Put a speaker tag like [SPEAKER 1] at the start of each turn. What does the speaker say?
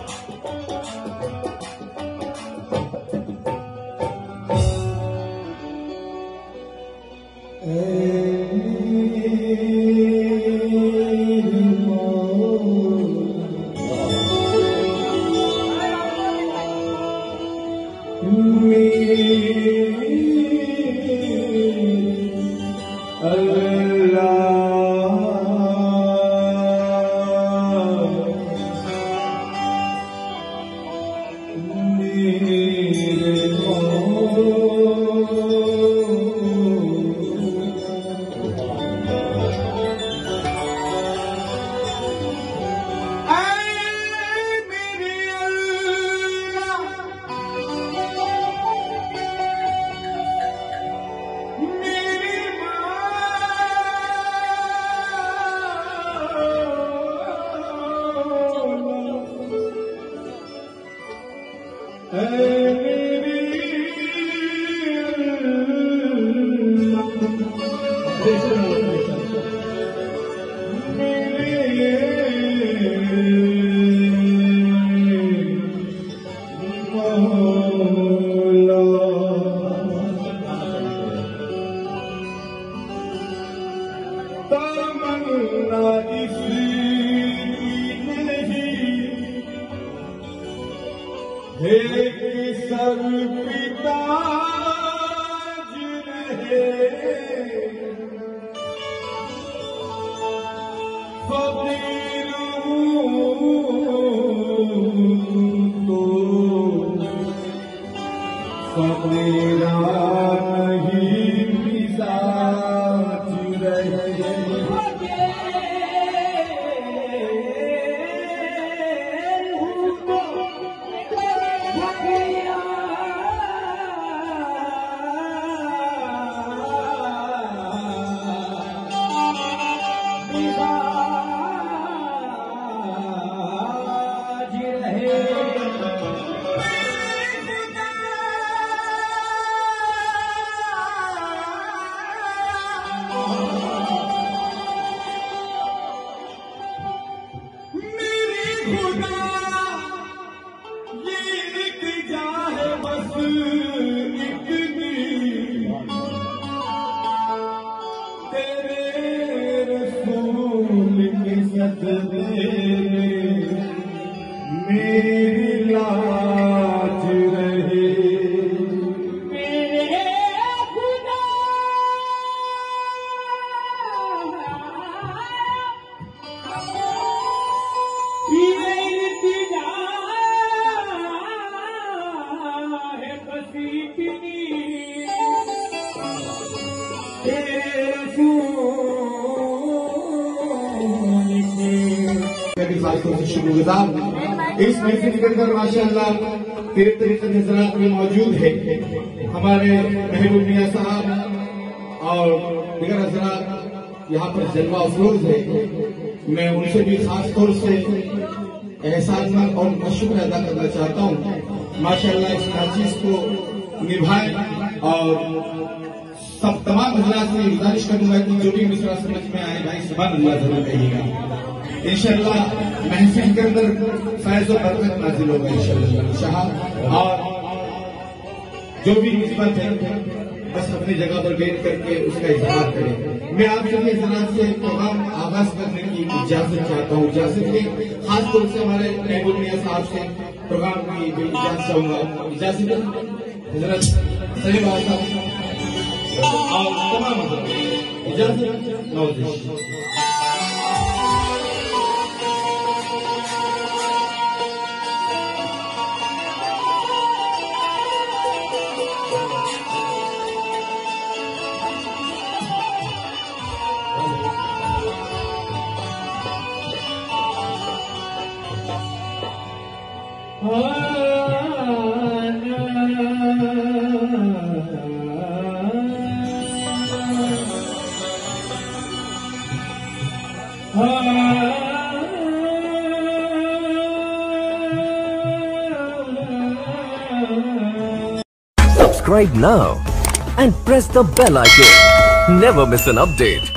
[SPEAKER 1] इस महफिल के अंदर माशाअल्लाह तेरे तरीके नजरात में मौजूद है हमारे महबूब मियां साहब और दीगर हजरात यहाँ पर जलवा अफरोज है। मैं उनसे भी खास तौर से एहसासमंद और शुक्र अदा करना चाहता हूँ। माशाअल्लाह इस नाचीज को निभाए और सब तमाम हजरात से गुजारिश करूंगा कि जो भी मिसरा समझ में आए भाई सुभान अल्लाह जरूर कहिएगा। इंशाअल्लाह महफिल के अंदर फैज़ और बरकत नाजिल होगा इंशाअल्लाह। और जो भी निस्बत है बस अपनी जगह पर बैठ करके उसका इजहार करें। मैं आप सभी हजरात से प्रोग्राम आगाज करने की इजाजत चाहता हूँ। इजाजत के खास तौर से हमारे महबूब मियां साहब से प्रोग्राम की इजाजत चाहूंगा। इजाजत हजरत सही बात और तमाम इजाजत नवाज़िश।
[SPEAKER 2] Subscribe now and press the bell icon. Never miss an update.